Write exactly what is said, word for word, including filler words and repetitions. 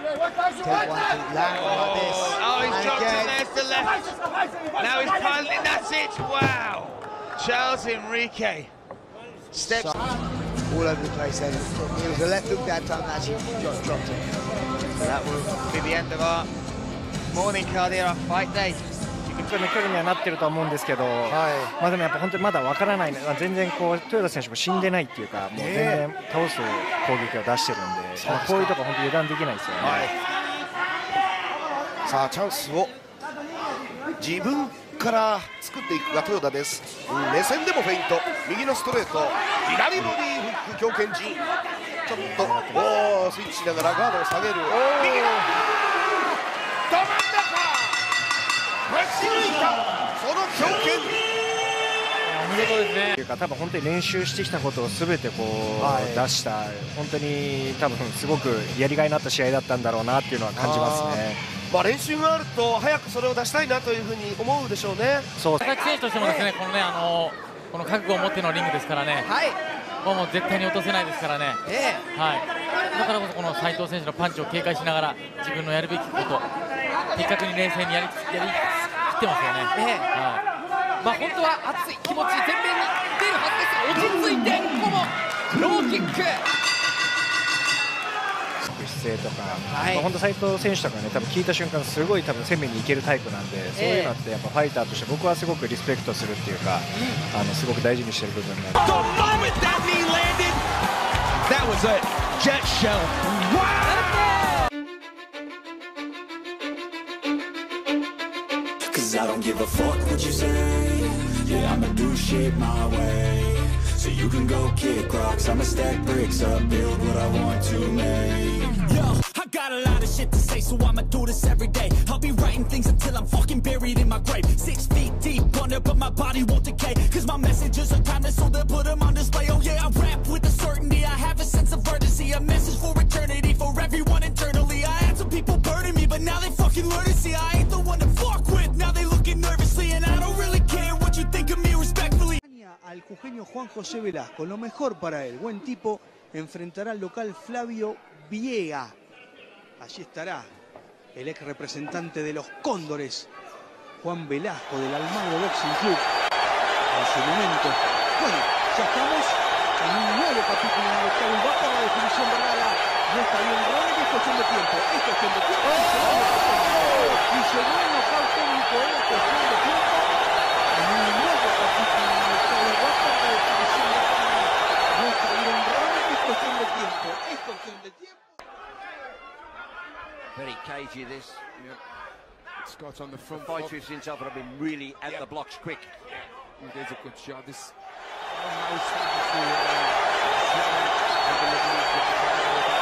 Take one to land like this. Oh, he's and dropped again. it, there's the left. Now he's piling, that's it, wow. Charles Enrique steps So, all over the place then. It was a left hook that time, actually just dropped it. That will be the end of our morning card here on Fight Day. 距離にはなってると思うんですけど、 はい、 まあでもやっぱ本当にまだわからない、全然こう豊田選手も死んでないっていうか、もう全然倒す攻撃を出してるんで、まあこういうところ本当油断できないですよね。 はい、さあチャンスを自分から作っていくが豊田です。目線でもフェイント、右のストレート、左ボディフック強肩陣、ちょっとおースイッチしながらガードを下げる、右だ、ど真ん中ぶち抜いた、その強肩。 お見事ですね。というか多分本当に練習してきたことをすべてこう、はい、出した本当に多分すごくやりがいのあった試合だったんだろうなっていうのは感じますね。 まあ練習があると早くそれを出したいなというふうに思うでしょうね。 そう佐々木選手としてもですね、このねあのこの覚悟を持ってのリングですからね。はい。もうもう絶対に落とせないですからね。ええ。はい。だからこそこの斉藤選手のパンチを警戒しながら自分のやるべきこと、的確に冷静にやりやり切ってますよね。ええ。はい。まあ本当は熱い気持ち前面に出るはずですが、落ち着いてここもローキック。 姿勢とか、はい、まあ本当斉藤選手とかね、多分聞いた瞬間すごい多分攻めにいけるタイプなんで、そういうのってやっぱファイターとして僕はすごくリスペクトするっていうか、あのすごく大事にしてる部分なんで。 I don't give a fuck what you say. Yeah, I'ma do shit my way. So you can go kick rocks, I'ma stack bricks up, build what I want to make. Yo, I got a lot of shit to say, so I'ma do this every day. I'll be writing things until I'm fucking buried in my grave. Six feet deep under, but my body won't decay. Cause my messages are timeless, so they'll put them on display. Oh yeah, I rap with a certainty, I have a sense of urgency. A message for eternity, for everyone internally. I had some people burning me, but now they fucking learn to see I ain't the one to fuck with. Now they looking nervously, and I don't really care what you think of me respectfully. Al jujeño Juan José Velasco, lo mejor para él, buen tipo, enfrentará al local Flavio Viega. Allí estará el ex representante de los Cóndores, Juan Velasco del Almagro Boxing Club. En su momento, bueno, ya estamos en un nuevo capítulo en el octavo y va por la definición verdadera. No está bien, realmente es cuestión de tiempo, es cuestión de tiempo. Y según el local técnico es cuestión de tiempo. En un nuevo capítulo en el octavo y va por la definición verdadera. No está bien, realmente es cuestión de tiempo, es cuestión de tiempo. Very cagey this. Yep. Scott on the front. The fighters since have been really at yep. the blocks quick. Well, there's a good shot. This.